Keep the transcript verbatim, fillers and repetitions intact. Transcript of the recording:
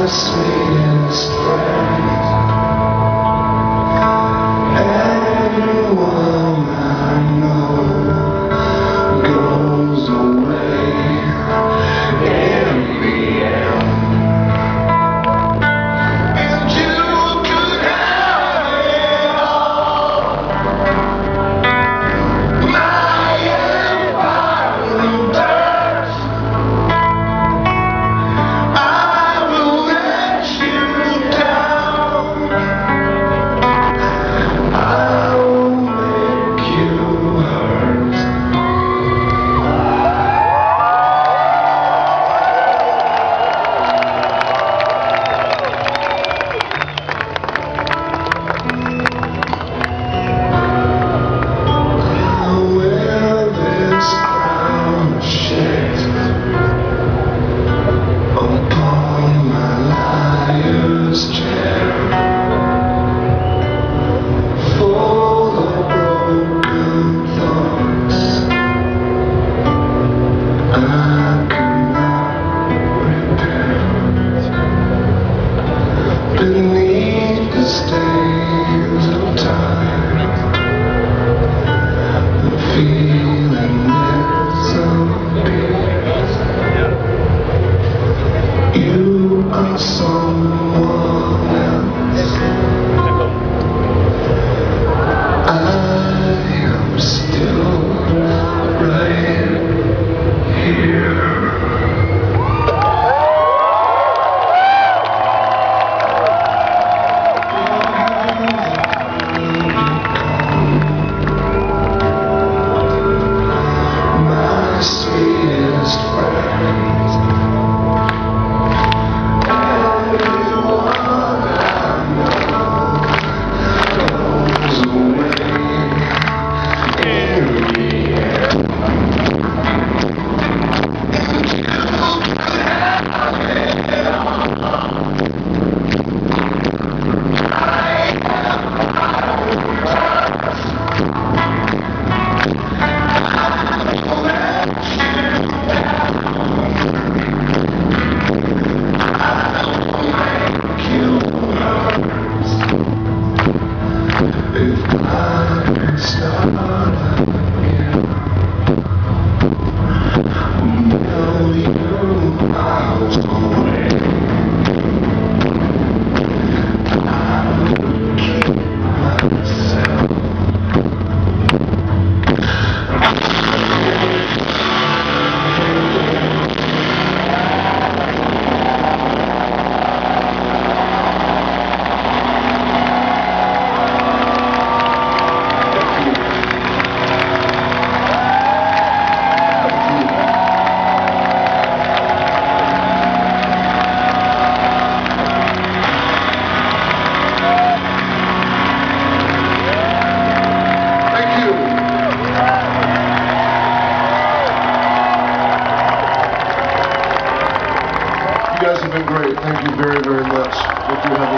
sweetest friend. Everyone I know goes away in the end. And you could have it all. My empire of dirt. I will let you down. I will make you hurt. I wear this crown of shit upon my liar's chair, full of broken thoughts I cannot repair. Beneath the stains of time, the feeling is of peace. You are someone else. I am still right here. My sweetest friend. Everyone I know goes away in the end. And you could have it all. If I could start again, million miles away, I would keep myself. You guys have been great. Thank you very, very much. Hope you have a